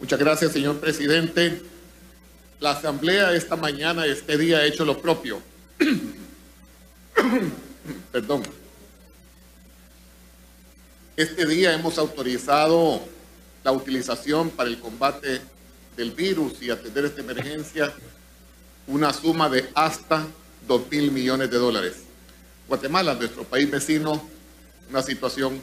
Muchas gracias, señor presidente. La Asamblea esta mañana, este día, ha hecho lo propio. Perdón. Este día hemos autorizado la utilización para el combate del virus y atender esta emergencia una suma de hasta 2.000 millones de dólares. Guatemala, nuestro país vecino, una situación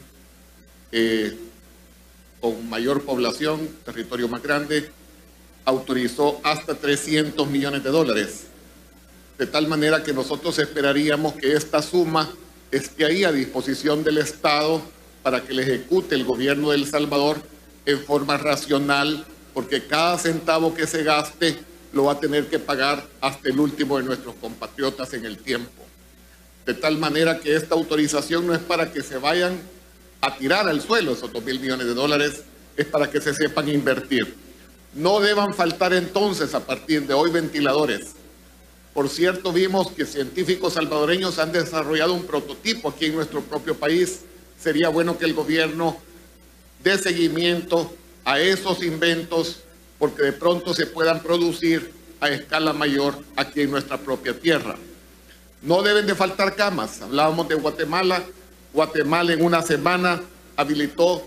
con mayor población, territorio más grande, autorizó hasta 300 millones de dólares. De tal manera que nosotros esperaríamos que esta suma esté ahí a disposición del Estado para que le ejecute el gobierno de El Salvador en forma racional, porque cada centavo que se gaste lo va a tener que pagar hasta el último de nuestros compatriotas en el tiempo. De tal manera que esta autorización no es para que se vayan a tirar al suelo esos 2.000 millones de dólares, es para que se sepan invertir. No deban faltar entonces a partir de hoy ventiladores. Por cierto, vimos que científicos salvadoreños han desarrollado un prototipo aquí en nuestro propio país. Sería bueno que el gobierno dé seguimiento a esos inventos porque de pronto se puedan producir a escala mayor aquí en nuestra propia tierra. No deben de faltar camas. Hablábamos de Guatemala. Guatemala en una semana habilitó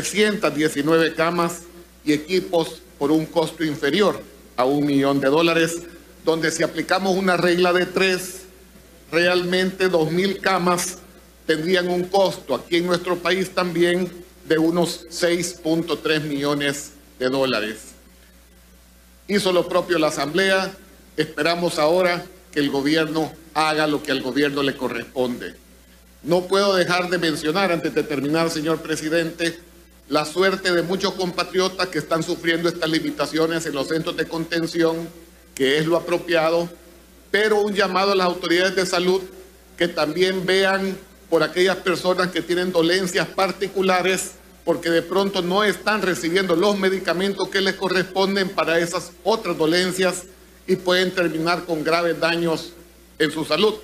319 camas y equipos por un costo inferior a $1 millón, donde si aplicamos una regla de 3, realmente 2.000 camas tendrían un costo aquí en nuestro país también de unos 6.3 millones de dólares. Hizo lo propio la Asamblea. Esperamos ahora que el gobierno haga lo que al gobierno le corresponde. No puedo dejar de mencionar, antes de terminar, señor presidente, la suerte de muchos compatriotas que están sufriendo estas limitaciones en los centros de contención, que es lo apropiado, pero un llamado a las autoridades de salud que también vean por aquellas personas que tienen dolencias particulares, porque de pronto no están recibiendo los medicamentos que les corresponden para esas otras dolencias y pueden terminar con graves daños en su salud.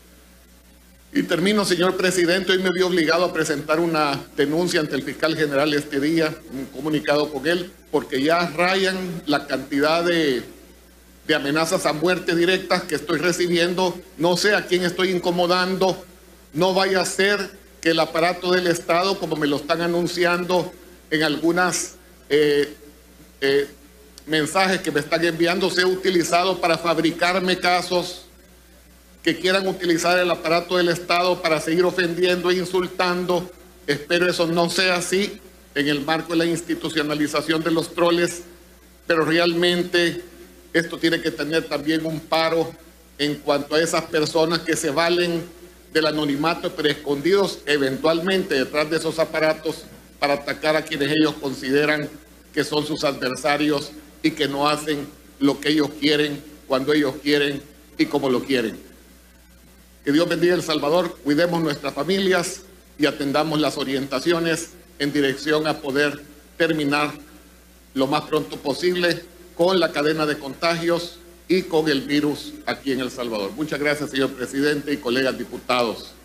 Y termino, señor presidente. Hoy me vi obligado a presentar una denuncia ante el fiscal general este día, un comunicado con él, porque ya rayan la cantidad de amenazas a muerte directas que estoy recibiendo. No sé a quién estoy incomodando. No vaya a ser que el aparato del Estado, como me lo están anunciando en algunas mensajes que me están enviando, sea utilizado para fabricarme casos, que quieran utilizar el aparato del Estado para seguir ofendiendo e insultando. Espero eso no sea así en el marco de la institucionalización de los troles, pero realmente esto tiene que tener también un paro en cuanto a esas personas que se valen del anonimato, pero escondidos eventualmente detrás de esos aparatos para atacar a quienes ellos consideran que son sus adversarios y que no hacen lo que ellos quieren, cuando ellos quieren y como lo quieren. Que Dios bendiga El Salvador, cuidemos nuestras familias y atendamos las orientaciones en dirección a poder terminar lo más pronto posible con la cadena de contagios y con el virus aquí en El Salvador. Muchas gracias, señor presidente y colegas diputados.